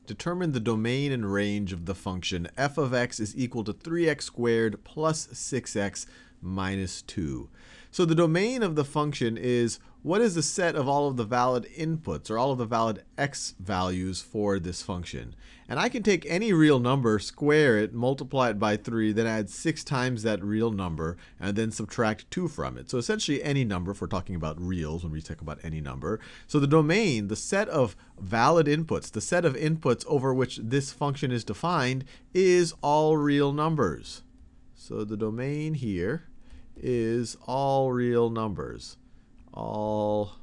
Determine the domain and range of the function f of x is equal to 3x squared plus 6x minus 2. So the domain of the function is what is the set of all of the valid inputs or all of the valid x values for this function. And I can take any real number, square it, multiply it by 3, then add 6 times that real number, and then subtract 2 from it. So essentially any number, if we're talking about reals when we talk about any number. So the domain, the set of valid inputs, the set of inputs over which this function is defined, is all real numbers. So the domain here is all real numbers. All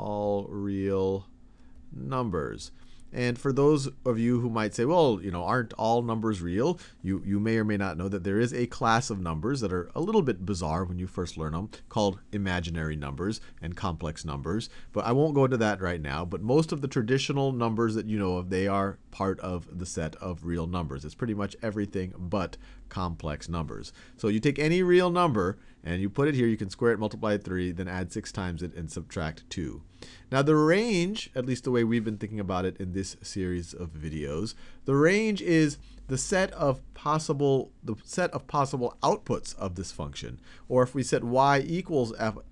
real numbers. And for those of you who might say, well, aren't all numbers real? You may or may not know that there is a class of numbers that are a little bit bizarre when you first learn them, called imaginary numbers and complex numbers. But I won't go into that right now. But most of the traditional numbers that you know of, they are part of the set of real numbers. It's pretty much everything but complex numbers. So you take any real number and you put it here. You can square it, multiply it 3, then add 6 times it, and subtract 2. Now the range, at least the way we've been thinking about it in this series of videos, the range is the set of possible outputs of this function. Or if we set y equals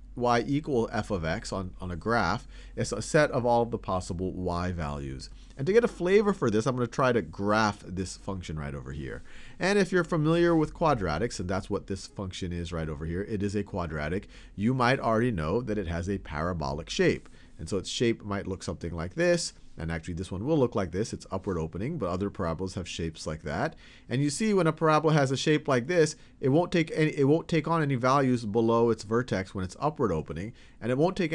f of x on a graph, it's a set of all of the possible y values. And to get a flavor for this, I'm going to try to graph this function right over here. And if you're familiar with quadratics, and that's what this function is right over here, it is a quadratic, you might already know that it has a parabolic shape. And so its shape might look something like this. And actually this one will look like this. It's upward opening, but other parabolas have shapes like that. And you see when a parabola has a shape like this, it won't take on any values below its vertex when it's upward opening, and it won't take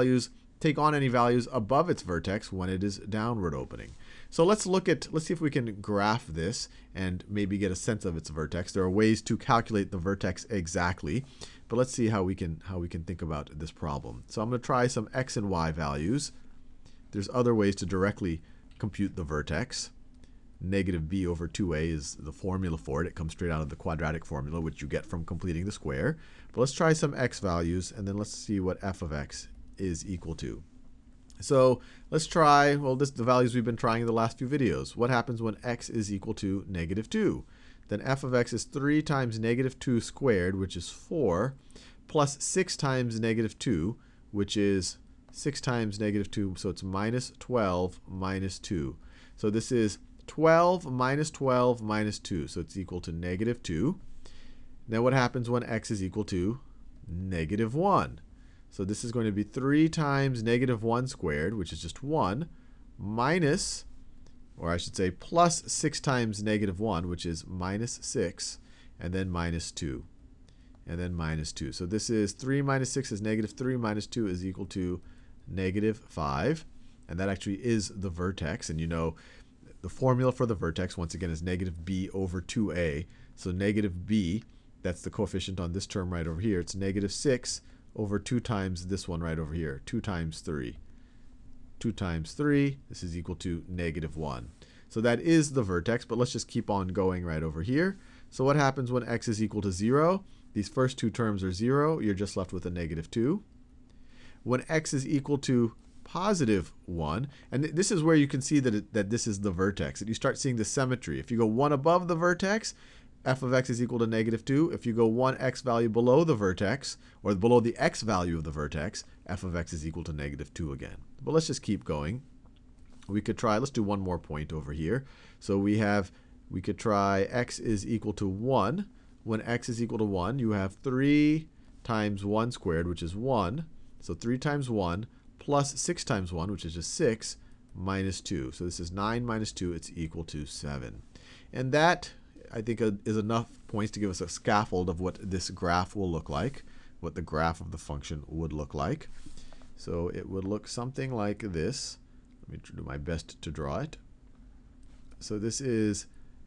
on any values above its vertex when it is downward opening. So let's see if we can graph this and maybe get a sense of its vertex. There are ways to calculate the vertex exactly, but let's see how we can think about this problem. So I'm going to try some x and y values. There's other ways to directly compute the vertex. Negative b over 2a is the formula for it. It comes straight out of the quadratic formula, which you get from completing the square. But let's try some x values, and then let's see what f of x is equal to. So let's try, the values we've been trying in the last few videos. What happens when x is equal to negative 2? Then f of x is 3 times negative 2 squared, which is 4, plus 6 times negative 2, which is 6 times negative 2, so it's minus 12 minus 2. So this is 12 minus 12 minus 2, so it's equal to negative 2. Now what happens when x is equal to negative 1? So this is going to be 3 times negative 1 squared, which is just 1, minus, or I should say plus 6 times negative 1, which is minus 6, and then minus 2, and then minus 2. So this is 3 minus 6 is negative 3 minus 2 is equal to negative 5. And that actually is the vertex. And you know the formula for the vertex, once again, is negative b over 2a. So negative b, that's the coefficient on this term right over here. It's negative 6 over 2 times this one right over here, 2 times 3. 2 times 3, this is equal to negative 1. So that is the vertex, but let's just keep on going right over here. So what happens when x is equal to 0? These first two terms are 0. You're just left with a negative 2. When x is equal to positive 1, and this is where you can see that this is the vertex, that you start seeing the symmetry. If you go 1 above the vertex, f of x is equal to negative 2. If you go 1 x value below the vertex, or below the x value of the vertex, f of x is equal to negative 2 again. But let's just keep going. We could try, let's do one more point over here. So we could try x is equal to 1. When x is equal to 1, you have 3 times 1 squared, which is 1. So 3 times 1 plus 6 times 1, which is just 6, minus 2. So this is 9 minus 2. It's equal to 7. And that, I think, is enough points to give us a scaffold of what this graph will look like, what the graph of the function would look like. So it would look something like this. Let me do my best to draw it. So this is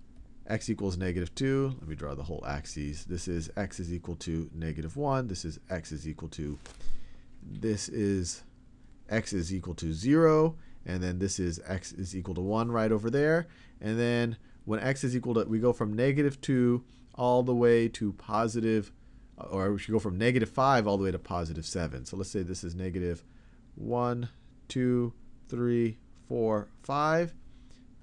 x equals negative 2. Let me draw the whole axes. This is x is equal to negative 1. This is x is equal to, this is x is equal to 0. And then this is x is equal to 1 right over there. And then when x is equal to, we go from negative 2 all the way to positive, or we should go from negative 5 all the way to positive 7. So let's say this is negative 1, 2, 3, 4, 5.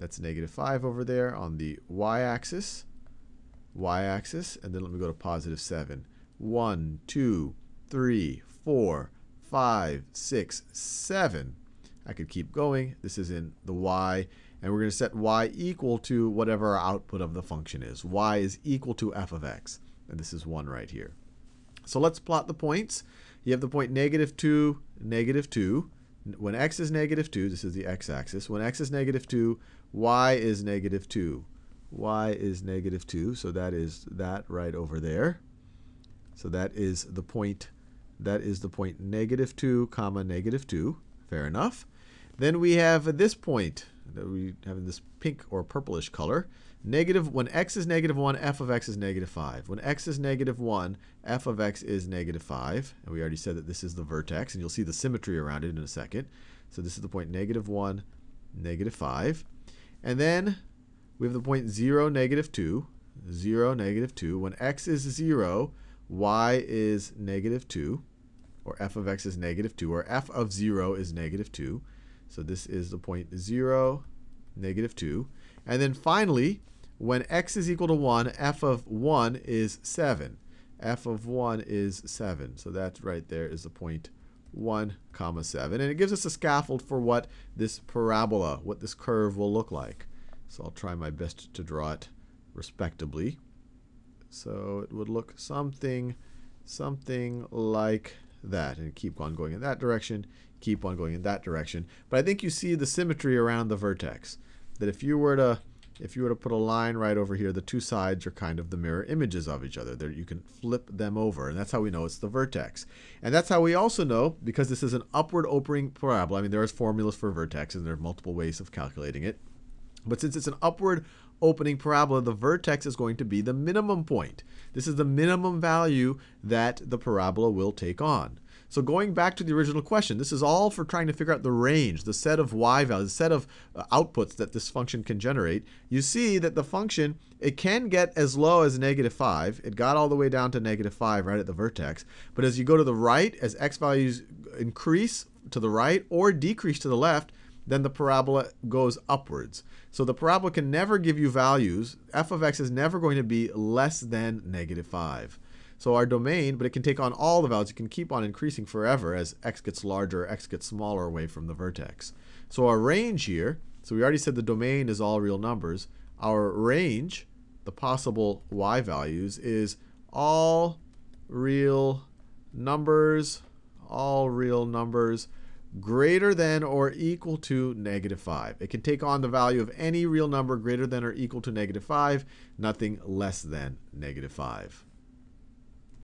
That's negative 5 over there on the y-axis. Y-axis, and then let me go to positive 7. 1, 2, 3, 4, 5, 6, 7. I could keep going. This is in the y, and we're going to set y equal to whatever our output of the function is. Y is equal to f of x, and this is 1 right here. So let's plot the points. You have the point negative 2, negative 2. When x is negative 2, this is the x-axis. When x is negative 2, y is negative 2. Y is negative 2, so that is that right over there. So that is the point negative 2, comma, negative 2. Fair enough. Then we have this point that we have in this pink or purplish color. When x is negative 1, f of x is negative 5. When x is negative 1, f of x is negative 5. And we already said that this is the vertex, and you'll see the symmetry around it in a second. So this is the point negative 1, negative 5. And then we have the point 0, negative 2. 0, negative 2. When x is 0, y is negative 2. Or f of x is negative 2. Or f of 0 is negative 2. So this is the point 0, negative 2. And then finally, when x is equal to 1, f of 1 is 7. F of 1 is 7. So that right there is the point 1, comma 7. And it gives us a scaffold for what this parabola, what this curve will look like. So I'll try my best to draw it respectably. So it would look something like that. And keep on going in that direction, keep on going in that direction. But I think you see the symmetry around the vertex. That if you were to put a line right over here, the two sides are kind of the mirror images of each other. There, you can flip them over, and that's how we know it's the vertex. And that's how we also know, because this is an upward opening parabola. I mean, there are formulas for vertex, and there are multiple ways of calculating it. But since it's an upward opening parabola, the vertex is going to be the minimum point. This is the minimum value that the parabola will take on. So going back to the original question, this is all for trying to figure out the range, the set of y values, the set of outputs that this function can generate. You see that the function, it can get as low as negative 5. It got all the way down to negative 5 right at the vertex. But as you go to the right, as x values increase to the right or decrease to the left, then the parabola goes upwards. So the parabola can never give you values. F of x is never going to be less than negative 5. So our domain, but it can take on all the values. It can keep on increasing forever as x gets larger or x gets smaller away from the vertex. So our range here, so we already said the domain is all real numbers. Our range, the possible y values, is all real numbers greater than or equal to negative 5. It can take on the value of any real number greater than or equal to negative 5, nothing less than negative 5.